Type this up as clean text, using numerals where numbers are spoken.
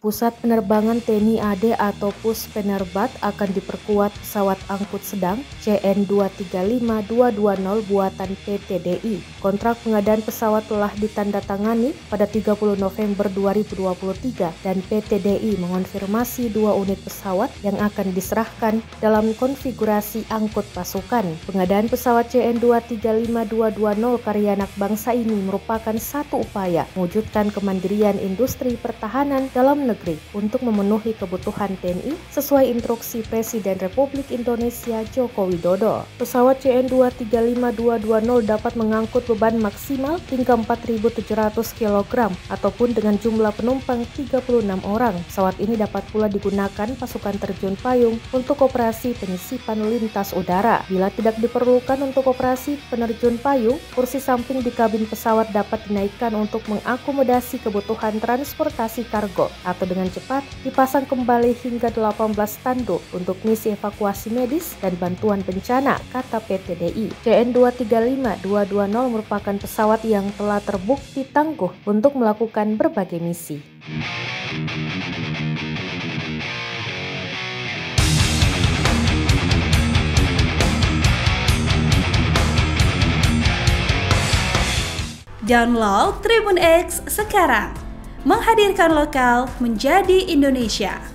Pusat Penerbangan TNI AD atau PUS Penerbat akan diperkuat pesawat angkut sedang CN235220 buatan PT DI. Kontrak pengadaan pesawat telah ditandatangani pada 30 November 2023 dan PT DI mengonfirmasi 2 unit pesawat yang akan diserahkan dalam konfigurasi angkut pasukan. Pengadaan pesawat CN235220 karya anak bangsa ini merupakan satu upaya mewujudkan kemandirian industri pertahanan dalam negeri untuk memenuhi kebutuhan TNI sesuai instruksi Presiden Republik Indonesia Joko Widodo. Pesawat CN235220 dapat mengangkut beban maksimal hingga 4.700 kg ataupun dengan jumlah penumpang 36 orang. Pesawat ini dapat pula digunakan pasukan terjun payung untuk operasi penyisipan lintas udara. Bila tidak diperlukan untuk operasi penerjun payung, kursi samping di kabin pesawat dapat dinaikkan untuk mengakomodasi kebutuhan transportasi kargo atau dengan cepat dipasang kembali hingga 18 tanduk untuk misi evakuasi medis dan bantuan bencana, kata PT DI. CN235220 merupakan pesawat yang telah terbukti tangguh untuk melakukan berbagai misi. Download Tribun X sekarang, menghadirkan lokal menjadi Indonesia.